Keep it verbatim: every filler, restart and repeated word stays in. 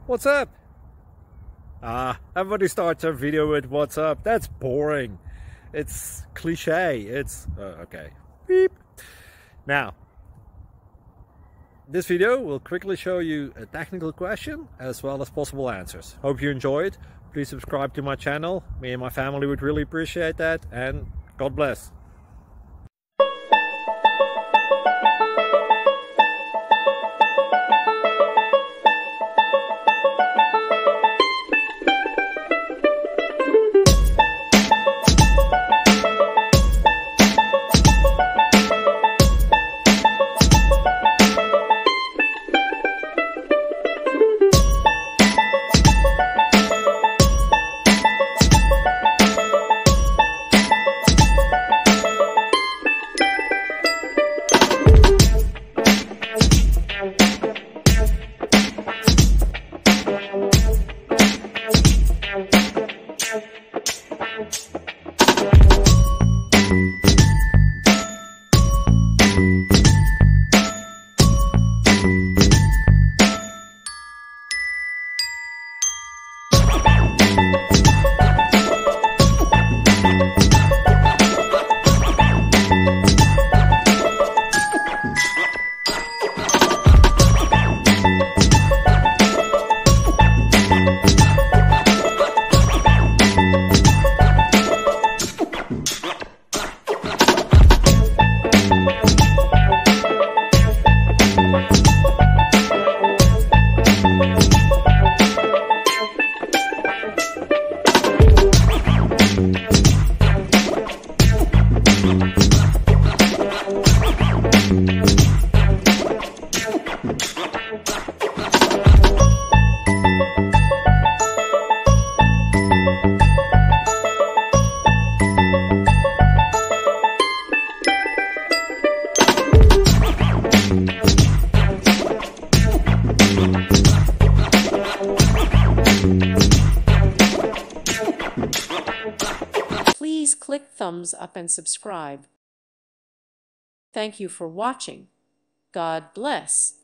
What's up? Ah, everybody starts their video with what's up. That's boring. It's cliche. It's uh, okay. Beep. Now, this video will quickly show you a technical question as well as possible answers. Hope you enjoyed. Please subscribe to my channel. Me and my family would really appreciate that, and God bless. Please click thumbs up and subscribe. Thank you for watching. God bless.